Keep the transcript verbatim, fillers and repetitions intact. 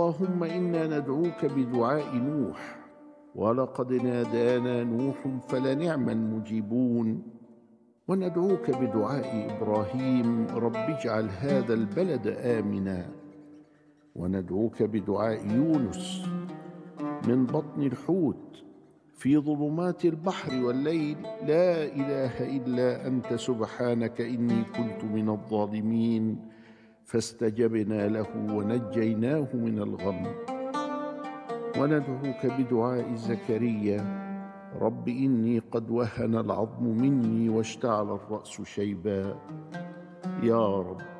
اللهم إنا ندعوك بدعاء نوح، ولقد نادانا نوح فلنعم المجيبون. وندعوك بدعاء إبراهيم رب اجعل هذا البلد آمنا. وندعوك بدعاء يونس من بطن الحوت في ظلمات البحر والليل، لا إله إلا أنت سبحانك إني كنت من الظالمين، فاستجبنا له ونجيناه من الغم. وندعوك بدعاء زكريا رب إني قد وهن العظم مني واشتعل الرأس شيبا. يا رب